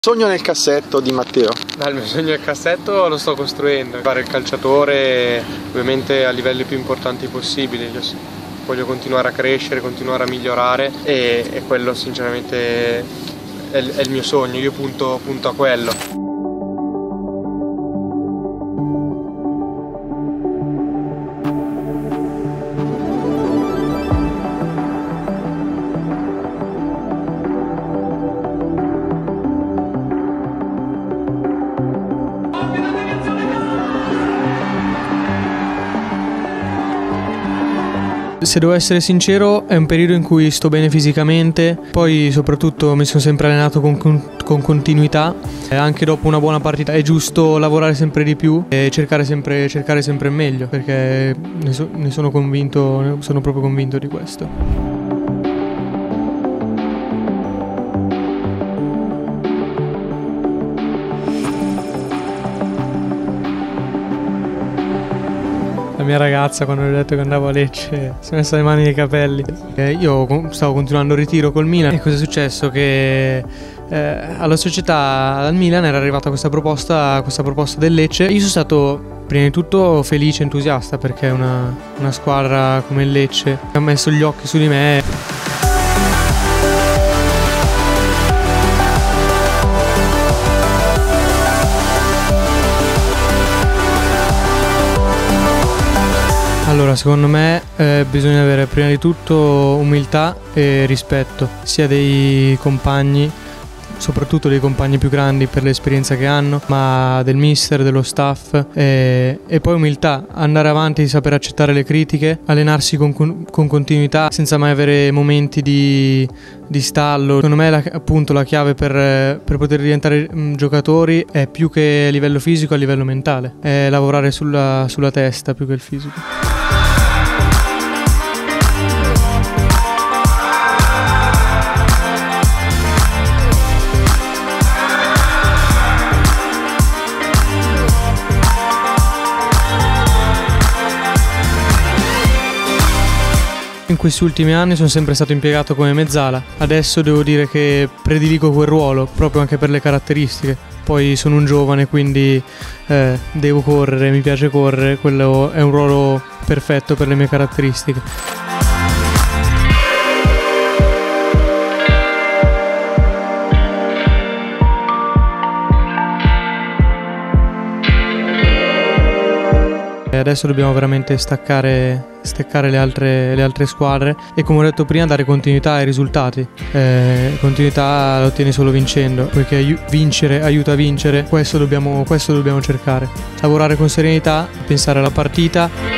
Sogno nel cassetto di Matteo. Il mio sogno nel cassetto lo sto costruendo, fare il calciatore ovviamente a livelli più importanti possibili. Io voglio continuare a crescere, continuare a migliorare e quello sinceramente è il mio sogno, io punto a quello. Se devo essere sincero, è un periodo in cui sto bene fisicamente, poi soprattutto mi sono sempre allenato con continuità. Anche dopo una buona partita è giusto lavorare sempre di più e cercare sempre meglio, perché ne sono convinto, sono proprio convinto di questo. La mia ragazza, quando le ho detto che andavo a Lecce, si è messa le mani nei capelli. Io stavo continuando il ritiro col Milan e cosa è successo? Che alla società, al Milan, era arrivata questa proposta del Lecce. Io sono stato prima di tutto felice e entusiasta, perché è una squadra come il Lecce ha messo gli occhi su di me. Allora, secondo me bisogna avere prima di tutto umiltà e rispetto, sia dei compagni, soprattutto dei compagni più grandi per l'esperienza che hanno, ma del mister, dello staff, e poi umiltà, andare avanti, saper accettare le critiche, allenarsi con continuità senza mai avere momenti di stallo. Secondo me appunto la chiave per poter diventare giocatori è più che a livello fisico, a livello mentale, è lavorare sulla testa più che il fisico. In questi ultimi anni sono sempre stato impiegato come mezzala, adesso devo dire che prediligo quel ruolo, proprio anche per le caratteristiche. Poi sono un giovane, quindi devo correre, mi piace correre, quello è un ruolo perfetto per le mie caratteristiche. Adesso dobbiamo veramente staccare le altre squadre e, come ho detto prima, dare continuità ai risultati. Continuità la ottieni solo vincendo, poiché vincere aiuta a vincere. Questo dobbiamo cercare. Lavorare con serenità, pensare alla partita.